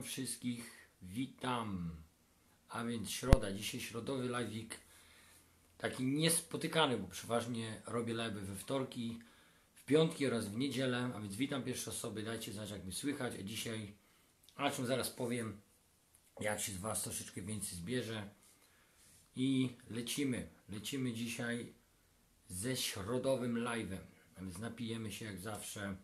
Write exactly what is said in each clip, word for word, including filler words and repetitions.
wszystkich, witam. A więc środa, dzisiaj środowy live'ik, taki niespotykany, bo przeważnie robię live we wtorki, w piątki oraz w niedzielę, a więc witam pierwsze osoby, dajcie znać jak mnie słychać, a dzisiaj, a czym zaraz powiem, jak się z Was troszeczkę więcej zbierze i lecimy, lecimy dzisiaj ze środowym live'em, a więc napijemy się jak zawsze.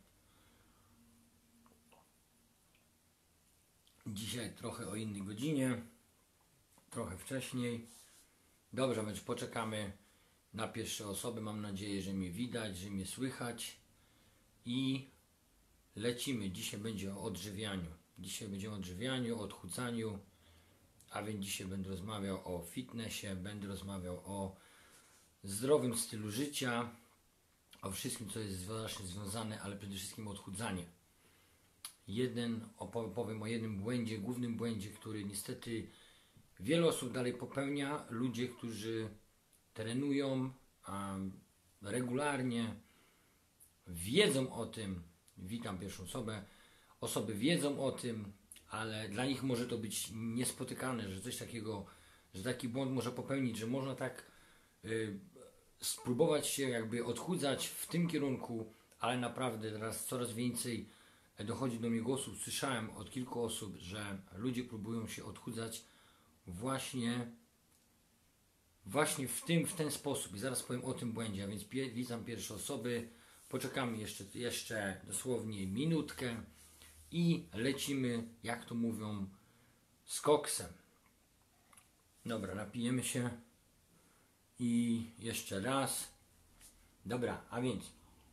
Dzisiaj trochę o innej godzinie, trochę wcześniej. Dobrze, więc poczekamy na pierwsze osoby. Mam nadzieję, że mnie widać, że mnie słychać. I lecimy. Dzisiaj będzie o odżywianiu. Dzisiaj będzie o odżywianiu, o odchudzaniu. A więc dzisiaj będę rozmawiał o fitnessie, będę rozmawiał o zdrowym stylu życia, o wszystkim, co jest właśnie związane, ale przede wszystkim o odchudzaniu. Jeden, opowiem o jednym błędzie, głównym błędzie, który niestety wiele osób dalej popełnia. Ludzie, którzy trenują um, regularnie, wiedzą o tym, witam pierwszą osobę, osoby wiedzą o tym, ale dla nich może to być niespotykane, że coś takiego, że taki błąd może popełnić, że można tak y, spróbować się jakby odchudzać w tym kierunku, ale naprawdę teraz coraz więcej dochodzi do mnie głosów, słyszałem od kilku osób, że ludzie próbują się odchudzać właśnie, właśnie w, tym, w ten sposób. I zaraz powiem o tym błędzie, a więc pie, witam pierwsze osoby. Poczekamy jeszcze, jeszcze dosłownie minutkę i lecimy, jak to mówią, z koksem. Dobra, napijemy się i jeszcze raz. Dobra, a więc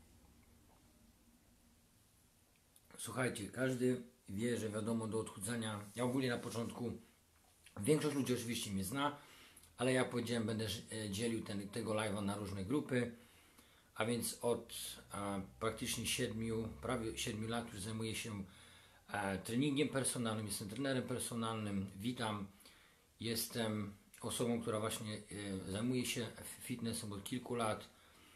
słuchajcie, każdy wie, że wiadomo do odchudzania, ja ogólnie na początku, większość ludzi oczywiście mnie zna, ale ja powiedziałem, będę dzielił ten, tego live'a na różne grupy, a więc od a, praktycznie siedmiu, prawie siedmiu lat już zajmuję się a, treningiem personalnym, jestem trenerem personalnym, witam, jestem osobą, która właśnie e, zajmuje się fitnessem od kilku lat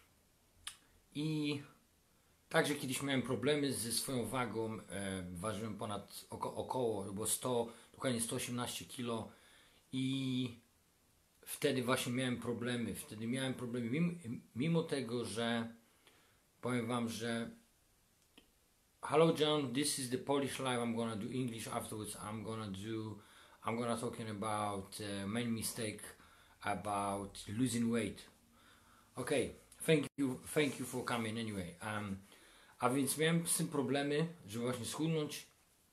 i także kiedyś miałem problemy ze swoją wagą, e, ważyłem ponad oko, około, było sto, dokładnie sto osiemnaście kilo i wtedy właśnie miałem problemy, wtedy miałem problemy, mimo, mimo tego, że powiem Wam, że hello John, this is the Polish live, I'm gonna do English afterwards, I'm gonna do, I'm gonna talking about uh, main mistake about losing weight. Okay, thank you, thank you for coming anyway. Um, A więc miałem z tym problemy, żeby właśnie schudnąć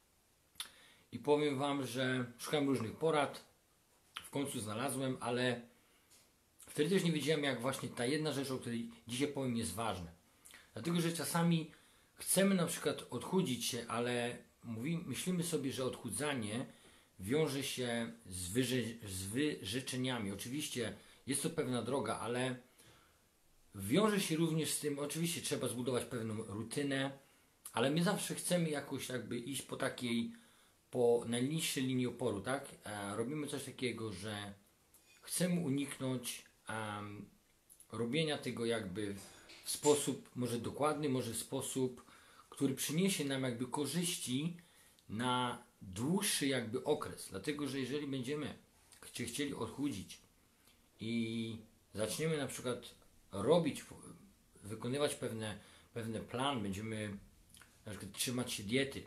i powiem Wam, że szukałem różnych porad, w końcu znalazłem, ale wtedy też nie wiedziałem, jak właśnie ta jedna rzecz, o której dzisiaj powiem, jest ważna. Dlatego, że czasami chcemy na przykład odchudzić się, ale mówi, myślimy sobie, że odchudzanie wiąże się z, wyży, z wyrzeczeniami. Oczywiście jest to pewna droga, ale wiąże się również z tym, oczywiście trzeba zbudować pewną rutynę, ale my zawsze chcemy jakoś jakby iść po takiej, po najniższej linii oporu, tak? E, robimy coś takiego, że chcemy uniknąć um, robienia tego jakby w sposób może dokładny, może w sposób, który przyniesie nam jakby korzyści na dłuższy jakby okres. Dlatego, że jeżeli będziemy chcieli odchudzić i zaczniemy na przykład robić, wykonywać pewne, pewne plan, będziemy na przykład trzymać się diety,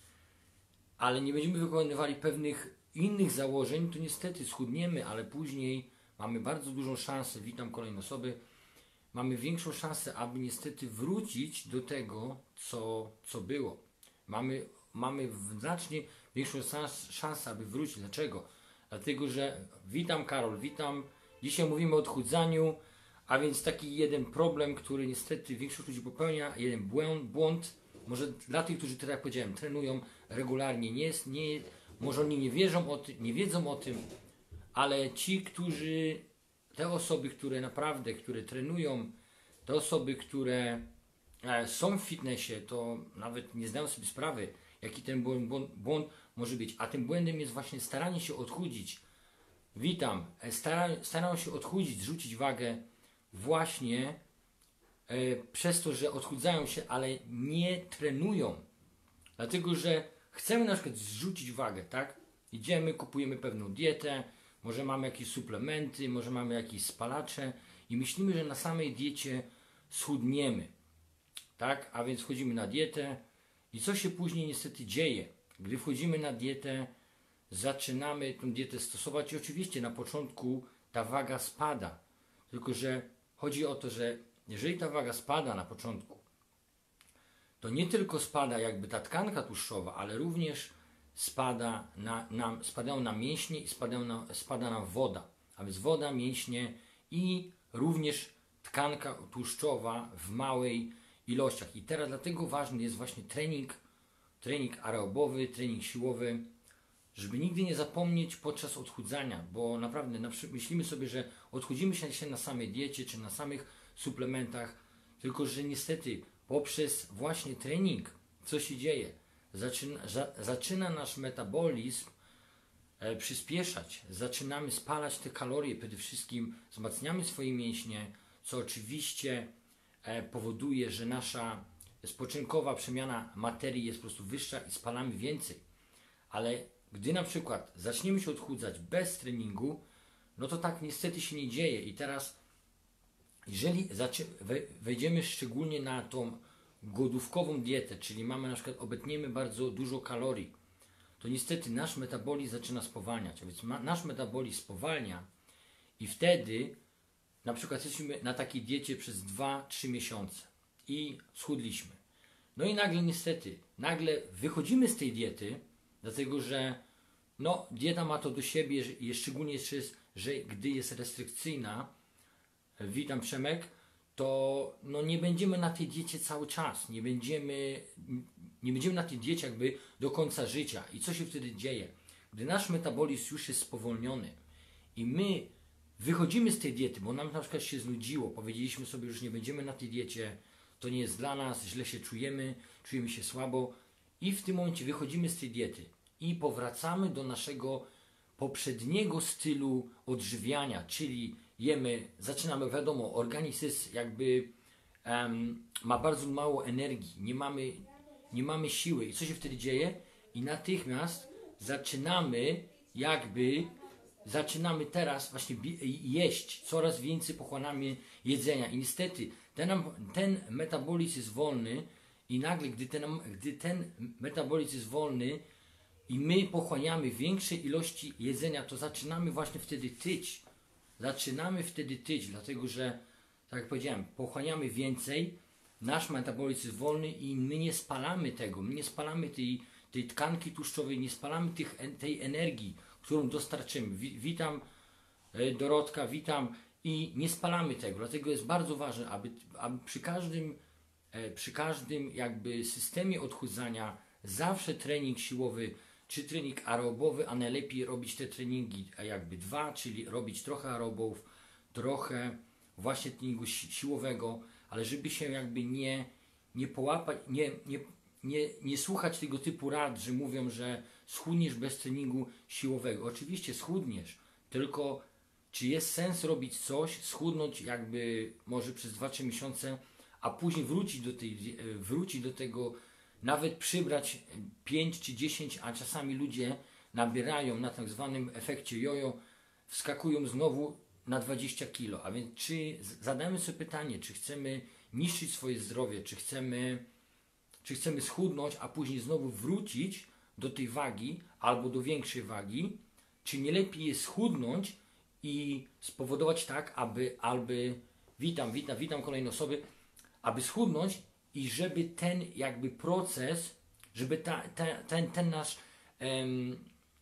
ale nie będziemy wykonywali pewnych innych założeń, to niestety schudniemy, ale później mamy bardzo dużą szansę, witam kolejne osoby, mamy większą szansę, aby niestety wrócić do tego, co, co było. Mamy, mamy znacznie większą szansę, aby wrócić. Dlaczego? Dlatego, że witam Karol, witam, dzisiaj mówimy o odchudzaniu. A więc taki jeden problem, który niestety większość ludzi popełnia, jeden błąd, błąd może dla tych, którzy, tak jak powiedziałem, trenują regularnie, nie jest, nie, może oni nie wierzą o tym, nie wiedzą o tym, ale ci, którzy, te osoby, które naprawdę, które trenują, te osoby, które e, są w fitnessie, to nawet nie zdają sobie sprawy, jaki ten błąd, błąd, błąd może być, a tym błędem jest właśnie staranie się odchudzić. Witam, stara, starają się odchudzić, zrzucić wagę, właśnie e, przez to, że odchudzają się, ale nie trenują. Dlatego, że chcemy na przykład zrzucić wagę, tak? Idziemy, kupujemy pewną dietę, może mamy jakieś suplementy, może mamy jakieś spalacze i myślimy, że na samej diecie schudniemy, tak? A więc wchodzimy na dietę i co się później niestety dzieje? Gdy wchodzimy na dietę, zaczynamy tę dietę stosować i oczywiście na początku ta waga spada, tylko że chodzi o to, że jeżeli ta waga spada na początku, to nie tylko spada jakby ta tkanka tłuszczowa, ale również spada na, nam, spadają nam mięśnie i spadają nam, spada nam woda, a więc woda, mięśnie i również tkanka tłuszczowa w małej ilościach. I teraz dlatego ważny jest właśnie trening, trening aerobowy, trening siłowy, żeby nigdy nie zapomnieć podczas odchudzania, bo naprawdę na, myślimy sobie, że odchudzimy się na samej diecie czy na samych suplementach, tylko że niestety poprzez właśnie trening, co się dzieje? Zaczyna, za, zaczyna nasz metabolizm e, przyspieszać, zaczynamy spalać te kalorie, przede wszystkim wzmacniamy swoje mięśnie, co oczywiście e, powoduje, że nasza spoczynkowa przemiana materii jest po prostu wyższa i spalamy więcej. Ale gdy na przykład zaczniemy się odchudzać bez treningu, no to tak niestety się nie dzieje. I teraz, jeżeli wejdziemy szczególnie na tą głodówkową dietę, czyli mamy na przykład, obetniemy bardzo dużo kalorii, to niestety nasz metabolizm zaczyna spowalniać. A więc ma, nasz metabolizm spowalnia i wtedy na przykład jesteśmy na takiej diecie przez dwa trzy miesiące i schudliśmy. No i nagle niestety, nagle wychodzimy z tej diety, dlatego że no, dieta ma to do siebie, że, szczególnie jeszcze jest, że gdy jest restrykcyjna, witam Przemek, to no, nie będziemy na tej diecie cały czas, nie będziemy, nie będziemy na tej diecie jakby do końca życia. I co się wtedy dzieje? Gdy nasz metabolizm już jest spowolniony i my wychodzimy z tej diety, bo nam na przykład się znudziło, powiedzieliśmy sobie, że już nie będziemy na tej diecie, to nie jest dla nas, źle się czujemy, czujemy się słabo i w tym momencie wychodzimy z tej diety i powracamy do naszego poprzedniego stylu odżywiania, czyli jemy, zaczynamy, wiadomo, organizm jest jakby um, ma bardzo mało energii, nie mamy, nie mamy siły i co się wtedy dzieje? I natychmiast zaczynamy jakby zaczynamy teraz właśnie jeść, coraz więcej pochłaniamy jedzenia i niestety ten, ten metabolizm jest wolny i nagle gdy ten, gdy ten metabolizm jest wolny i my pochłaniamy większe ilości jedzenia, to zaczynamy właśnie wtedy tyć. Zaczynamy wtedy tyć, dlatego że, tak jak powiedziałem, pochłaniamy więcej, nasz metabolizm jest wolny i my nie spalamy tego, my nie spalamy tej, tej tkanki tłuszczowej, nie spalamy tych, tej energii, którą dostarczymy. Wi witam Dorotka, witam i nie spalamy tego, dlatego jest bardzo ważne, aby, aby przy każdym, przy każdym jakby systemie odchudzania zawsze trening siłowy, czy trening aerobowy, a najlepiej robić te treningi jakby dwa, czyli robić trochę aerobów, trochę właśnie treningu si siłowego, ale żeby się jakby nie, nie połapać, nie, nie, nie, nie słuchać tego typu rad, że mówią, że schudniesz bez treningu siłowego. Oczywiście schudniesz, tylko czy jest sens robić coś, schudnąć jakby może przez dwa trzy miesiące, a później wrócić do, tej, wrócić do tego, nawet przybrać pięć czy dziesięć, a czasami ludzie nabierają na tak zwanym efekcie jojo, wskakują znowu na dwadzieścia kilo. A więc czy zadajmy sobie pytanie, czy chcemy niszczyć swoje zdrowie, czy chcemy, czy chcemy schudnąć, a później znowu wrócić do tej wagi albo do większej wagi, czy nie lepiej jest schudnąć i spowodować tak, aby, aby witam, witam, witam kolejne osoby, aby schudnąć i żeby ten jakby proces, żeby ta, ta, ten, ten nasz em,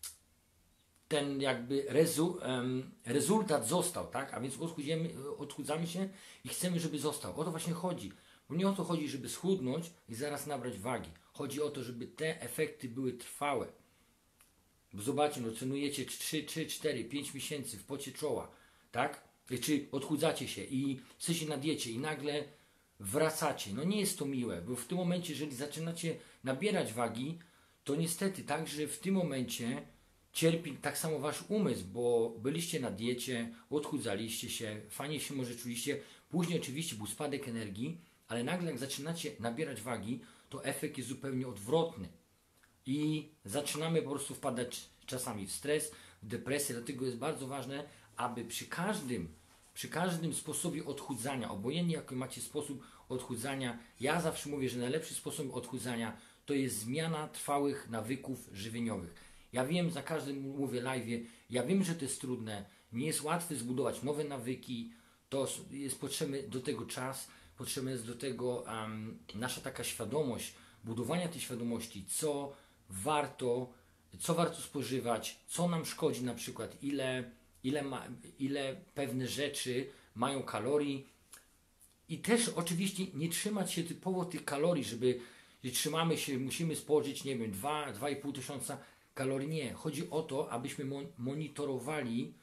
ten jakby rezu, em, rezultat został, tak? A więc odchudzamy, odchudzamy się i chcemy, żeby został. O to właśnie chodzi. Bo nie o to chodzi, żeby schudnąć i zaraz nabrać wagi. Chodzi o to, żeby te efekty były trwałe. Bo zobaczcie, no cenujecie trzy, cztery, pięć miesięcy w pocie czoła, tak? Czy odchudzacie się i jesteście na diecie i nagle wracacie. No nie jest to miłe, bo w tym momencie, jeżeli zaczynacie nabierać wagi, to niestety także w tym momencie cierpi tak samo wasz umysł, bo byliście na diecie, odchudzaliście się, fajnie się może czuliście, później oczywiście był spadek energii, ale nagle jak zaczynacie nabierać wagi, to efekt jest zupełnie odwrotny. i zaczynamy po prostu wpadać czasami w stres, w depresję, dlatego jest bardzo ważne, aby przy każdym, przy każdym sposobie odchudzania, obojętnie jaki macie sposób odchudzania, ja zawsze mówię, że najlepszy sposób odchudzania to jest zmiana trwałych nawyków żywieniowych. Ja wiem, za każdym mówię live'ie, ja wiem, że to jest trudne, nie jest łatwe zbudować nowe nawyki, to jest potrzebny do tego czas, potrzebna jest do tego um, nasza taka świadomość, budowania tej świadomości, co warto, co warto spożywać, co nam szkodzi na przykład, ile, ile, ma, ile pewne rzeczy mają kalorii i też oczywiście nie trzymać się typowo tych kalorii, żeby że trzymamy się, musimy spożyć, nie wiem, dwa, dwa i pół tysiąca kalorii. Nie, chodzi o to, abyśmy mon monitorowali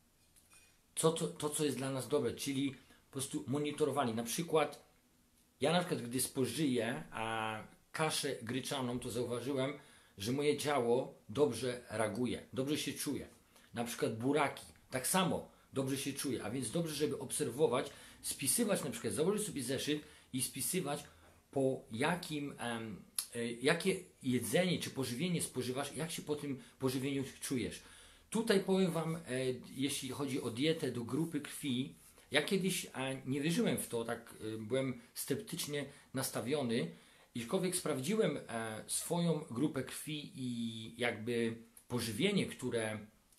co, to, to, co jest dla nas dobre, czyli po prostu monitorowali. Na przykład, ja na przykład, gdy spożyję a, kaszę gryczaną, to zauważyłem, że moje ciało dobrze reaguje, dobrze się czuje. Na przykład buraki, tak samo dobrze się czuje, a więc dobrze, żeby obserwować, spisywać na przykład, założyć sobie zeszyt i spisywać, po jakim, um, y, jakie jedzenie czy pożywienie spożywasz, jak się po tym pożywieniu czujesz. Tutaj powiem Wam, e, jeśli chodzi o dietę do grupy krwi, ja kiedyś e, nie wierzyłem w to, tak e, byłem sceptycznie nastawiony, aczkolwiek sprawdziłem e, swoją grupę krwi i jakby pożywienie, które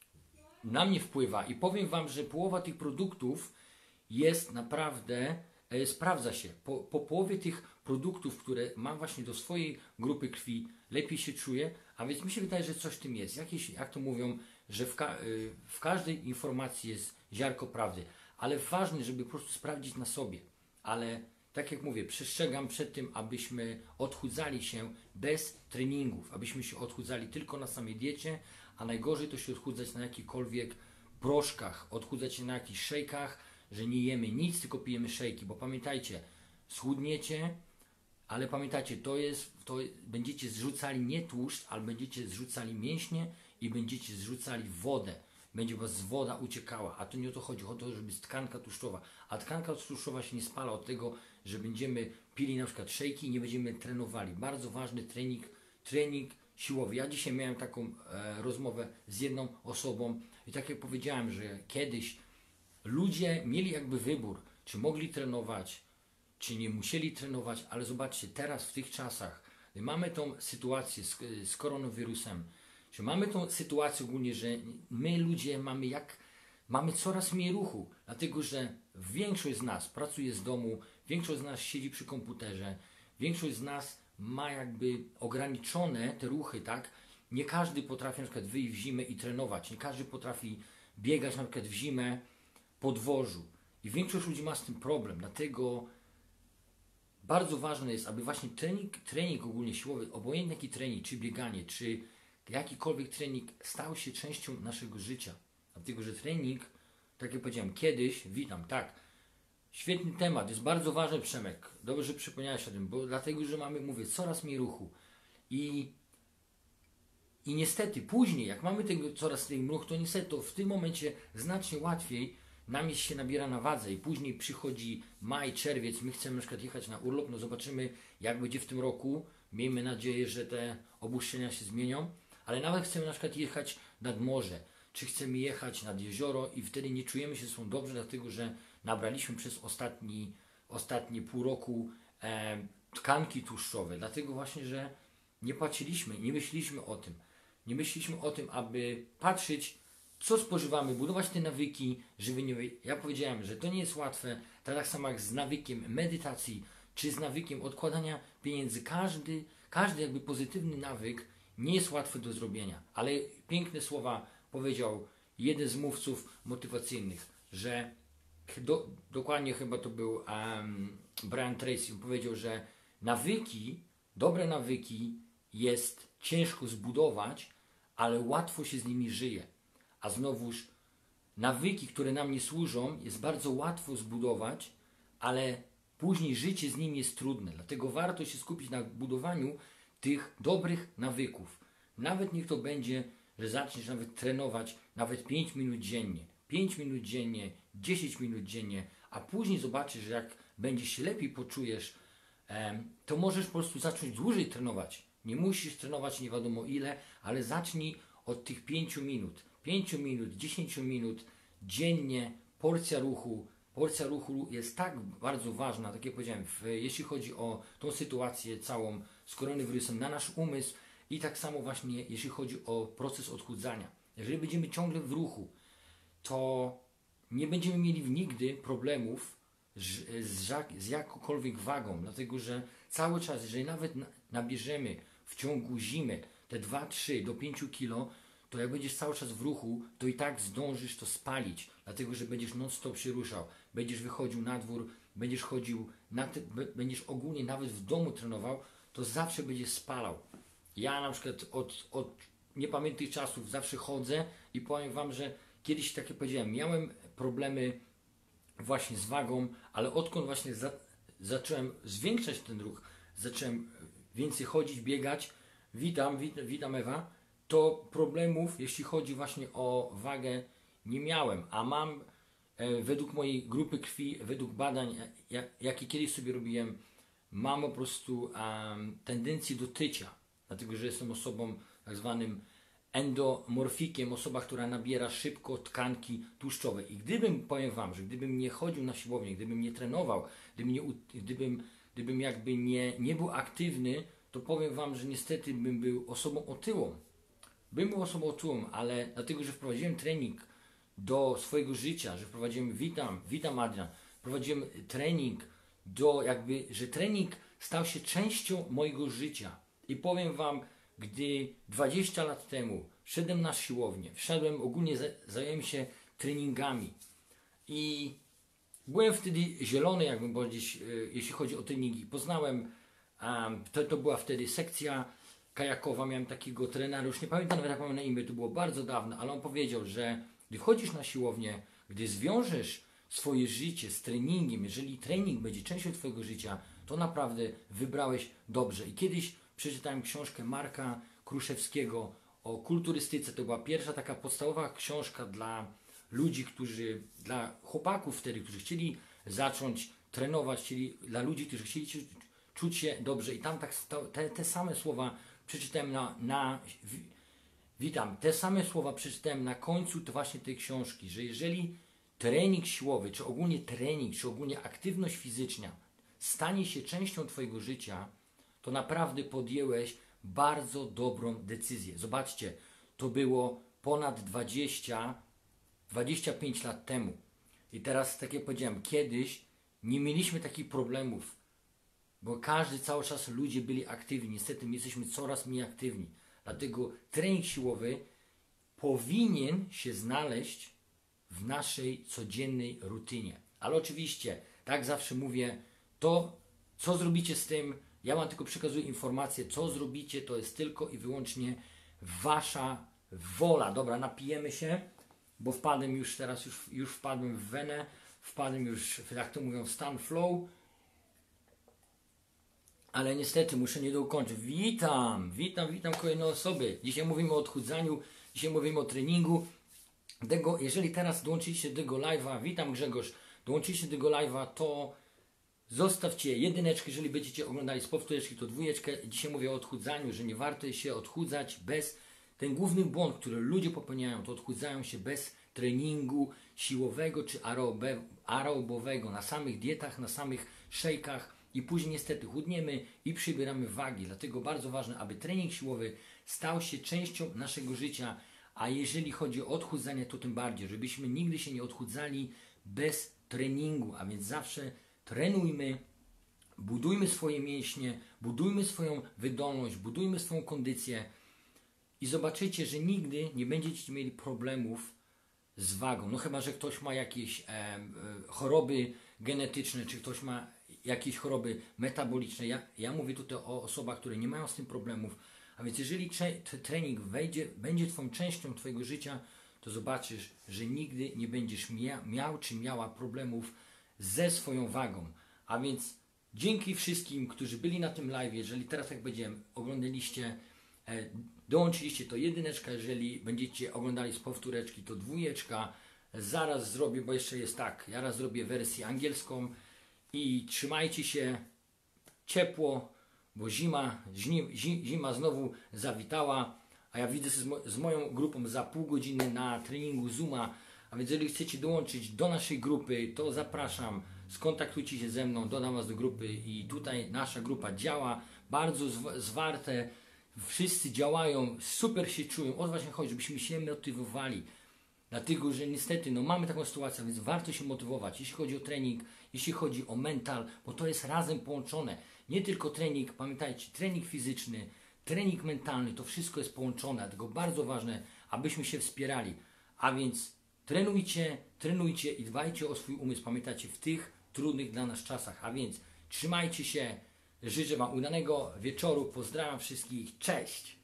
na mnie wpływa i powiem Wam, że połowa tych produktów jest naprawdę, e, sprawdza się. Po, po połowie tych produktów, które mam właśnie do swojej grupy krwi, lepiej się czuję, a więc mi się wydaje, że coś w tym jest. Jakieś, jak to mówią, że w, ka y, w każdej informacji jest ziarnko prawdy, ale ważne, żeby po prostu sprawdzić na sobie. Ale tak jak mówię, przestrzegam przed tym, abyśmy odchudzali się bez treningów, abyśmy się odchudzali tylko na samej diecie, a najgorzej to się odchudzać na jakichkolwiek proszkach, odchudzać się na jakichś szejkach, że nie jemy nic, tylko pijemy szejki, bo pamiętajcie, schudniecie, ale pamiętajcie, to jest, to będziecie zrzucali nie tłuszcz, ale będziecie zrzucali mięśnie i będziecie zrzucali wodę. Będzie was woda uciekała, a to nie o to chodzi, chodzi o to, żeby jest tkanka tłuszczowa. A tkanka tłuszczowa się nie spala od tego, że będziemy pili na przykład szejki i nie będziemy trenowali. Bardzo ważny trening, trening siłowy. Ja dzisiaj miałem taką e, rozmowę z jedną osobą i tak jak powiedziałem, że kiedyś ludzie mieli jakby wybór, czy mogli trenować, czy nie musieli trenować, ale zobaczcie, teraz w tych czasach, gdy mamy tą sytuację z, z koronawirusem, że mamy tą sytuację ogólnie, że my ludzie mamy jak mamy coraz mniej ruchu, dlatego że większość z nas pracuje z domu, większość z nas siedzi przy komputerze, większość z nas ma jakby ograniczone te ruchy, tak? Nie każdy potrafi na przykład wyjść w zimę i trenować, nie każdy potrafi biegać na przykład w zimę po dworzu i większość ludzi ma z tym problem, dlatego bardzo ważne jest, aby właśnie trening, trening ogólnie siłowy, obojętnie jaki trening, czy bieganie, czy jakikolwiek trening stał się częścią naszego życia. Dlatego, że trening, tak jak powiedziałem, kiedyś, witam, tak, świetny temat, jest bardzo ważny, Przemek, dobrze, że przypomniałeś o tym, bo dlatego, że mamy, mówię, coraz mniej ruchu i, i niestety później, jak mamy tego coraz mniej ruchu, to niestety to w tym momencie znacznie łatwiej nam się nabiera na wadze i później przychodzi maj, czerwiec, my chcemy na przykład jechać na urlop, no zobaczymy, jak będzie w tym roku, miejmy nadzieję, że te obostrzenia się zmienią, ale nawet chcemy na przykład jechać nad morze, czy chcemy jechać nad jezioro i wtedy nie czujemy się ze sobą dobrze, dlatego że nabraliśmy przez ostatni, ostatnie pół roku e, tkanki tłuszczowe, dlatego właśnie, że nie patrzyliśmy, nie myśleliśmy o tym, nie myśleliśmy o tym, aby patrzeć, co spożywamy, budować te nawyki żywieniowe. Ja powiedziałem, że to nie jest łatwe, tak samo jak z nawykiem medytacji, czy z nawykiem odkładania pieniędzy. Każdy, każdy jakby pozytywny nawyk nie jest łatwy do zrobienia, ale piękne słowa powiedział jeden z mówców motywacyjnych, że do, dokładnie chyba to był um, Brian Tracy, powiedział, że nawyki, dobre nawyki jest ciężko zbudować, ale łatwo się z nimi żyje. A znowuż nawyki, które nam nie służą, jest bardzo łatwo zbudować, ale później życie z nimi jest trudne. Dlatego warto się skupić na budowaniu tych dobrych nawyków. Nawet niech to będzie, że zaczniesz nawet trenować nawet pięć minut dziennie. pięć minut dziennie, dziesięć minut dziennie, a później zobaczysz, że jak będziesz się lepiej poczujesz, to możesz po prostu zacząć dłużej trenować. Nie musisz trenować nie wiadomo ile, ale zacznij od tych pięciu minut. pięciu minut, dziesięciu minut dziennie, porcja ruchu. Porcja ruchu jest tak bardzo ważna, tak jak powiedziałem, w, jeśli chodzi o tą sytuację całą z koronawirusem na nasz umysł i tak samo właśnie jeśli chodzi o proces odchudzania. Jeżeli będziemy ciągle w ruchu, to nie będziemy mieli nigdy problemów z, z, z jakąkolwiek wagą, dlatego że cały czas, jeżeli nawet na, nabierzemy w ciągu zimy te dwa trzy do pięciu kilo, to jak będziesz cały czas w ruchu, to i tak zdążysz to spalić, dlatego że będziesz non-stop się ruszał, będziesz wychodził na dwór, będziesz chodził, na te, będziesz ogólnie nawet w domu trenował, to zawsze będziesz spalał. Ja na przykład od, od niepamiętnych czasów zawsze chodzę i powiem Wam, że kiedyś, tak jak powiedziałem, miałem problemy właśnie z wagą, ale odkąd właśnie za, zacząłem zwiększać ten ruch, zacząłem więcej chodzić, biegać, witam, witam, witam Ewa, to problemów, jeśli chodzi właśnie o wagę, nie miałem, a mam e, według mojej grupy krwi, według badań, jak, jakie kiedyś sobie robiłem, mam po prostu um, tendencję do tycia, dlatego że jestem osobą tak zwanym endomorfikiem, osoba, która nabiera szybko tkanki tłuszczowe. I gdybym, powiem Wam, że gdybym nie chodził na siłownię, gdybym nie trenował, gdybym, nie, gdybym, gdybym jakby nie, nie był aktywny, to powiem Wam, że niestety bym był osobą otyłą. Bym był osobą otyłą, ale dlatego, że wprowadziłem trening do swojego życia, że wprowadziłem, witam, witam Adrian, wprowadziłem trening do jakby, że trening stał się częścią mojego życia. I powiem Wam, gdy dwadzieścia lat temu wszedłem na siłownię, wszedłem, ogólnie zająłem się treningami i byłem wtedy zielony, jakbym powiedzieć, jeśli chodzi o treningi. Poznałem, um, to, to była wtedy sekcja kajakowa, miałem takiego trenera, już nie pamiętam nawet jak mam na imię, to było bardzo dawno, ale on powiedział, że gdy wchodzisz na siłownię, gdy zwiążesz swoje życie z treningiem, jeżeli trening będzie częścią Twojego życia, to naprawdę wybrałeś dobrze. I kiedyś przeczytałem książkę Marka Kruszewskiego o kulturystyce. To była pierwsza taka podstawowa książka dla ludzi, którzy, dla chłopaków wtedy, którzy chcieli zacząć trenować, czyli dla ludzi, którzy chcieli czuć się dobrze. I tam tak te, te same słowa przeczytałem na, na witam, te same słowa przeczytałem na końcu to właśnie tej książki, że jeżeli trening siłowy, czy ogólnie trening, czy ogólnie aktywność fizyczna stanie się częścią Twojego życia, to naprawdę podjęłeś bardzo dobrą decyzję. Zobaczcie, to było ponad dwadzieścia, dwadzieścia pięć lat temu. I teraz, tak jak powiedziałem, kiedyś nie mieliśmy takich problemów, bo każdy cały czas ludzie byli aktywni. Niestety my jesteśmy coraz mniej aktywni. Dlatego trening siłowy powinien się znaleźć w naszej codziennej rutynie. Ale oczywiście, tak zawsze mówię, to co zrobicie z tym, ja Wam tylko przekazuję informację, co zrobicie, to jest tylko i wyłącznie Wasza wola. Dobra, napijemy się, bo wpadłem już teraz, już, już wpadłem w wenę, wpadłem już, jak to mówią, w stan flow. Ale niestety muszę nie dokończyć. Witam, witam, witam kolejne osoby. Dzisiaj mówimy o odchudzaniu, dzisiaj mówimy o treningu. Tego, jeżeli teraz dołączyliście do tego live'a, witam Grzegorz, dołączyliście do tego live'a, to zostawcie jedyneczkę, jeżeli będziecie oglądali z powtóreczki, to dwójeczkę. Dzisiaj mówię o odchudzaniu, że nie warto się odchudzać bez... Ten główny błąd, który ludzie popełniają, to odchudzają się bez treningu siłowego czy aerobe, aerobowego, na samych dietach, na samych szejkach i później niestety chudniemy i przybieramy wagi. Dlatego bardzo ważne, aby trening siłowy stał się częścią naszego życia, a jeżeli chodzi o odchudzanie, to tym bardziej, żebyśmy nigdy się nie odchudzali bez treningu, a więc zawsze trenujmy, budujmy swoje mięśnie, budujmy swoją wydolność, budujmy swoją kondycję i zobaczycie, że nigdy nie będziecie mieli problemów z wagą. No chyba, że ktoś ma jakieś e, e, choroby genetyczne, czy ktoś ma jakieś choroby metaboliczne. Ja, ja mówię tutaj o osobach, które nie mają z tym problemów. A więc jeżeli trening wejdzie, będzie Twoją częścią Twojego życia, to zobaczysz, że nigdy nie będziesz mia miał czy miała problemów ze swoją wagą. A więc dzięki wszystkim, którzy byli na tym live, jeżeli teraz jak będziemy, oglądaliście, e, dołączyliście, to jedyneczka, jeżeli będziecie oglądali z powtóreczki, to dwójeczka. Zaraz zrobię, bo jeszcze jest tak, ja raz zrobię wersję angielską i trzymajcie się ciepło, bo zima, zi, zi, zima znowu zawitała, a ja widzę z, mo, z moją grupą za pół godziny na treningu Zooma, a więc jeżeli chcecie dołączyć do naszej grupy, to zapraszam, skontaktujcie się ze mną, dodam Was do grupy i tutaj nasza grupa działa, bardzo zw zwarte, wszyscy działają, super się czują, o to właśnie chodzi, żebyśmy się motywowali, dlatego, że niestety no, mamy taką sytuację, więc warto się motywować, jeśli chodzi o trening, jeśli chodzi o mental, bo to jest razem połączone, nie tylko trening, pamiętajcie, trening fizyczny, trening mentalny, to wszystko jest połączone, dlatego bardzo ważne, abyśmy się wspierali, a więc trenujcie, trenujcie i dbajcie o swój umysł, pamiętajcie, w tych trudnych dla nas czasach, a więc trzymajcie się, życzę Wam udanego wieczoru, pozdrawiam wszystkich, cześć!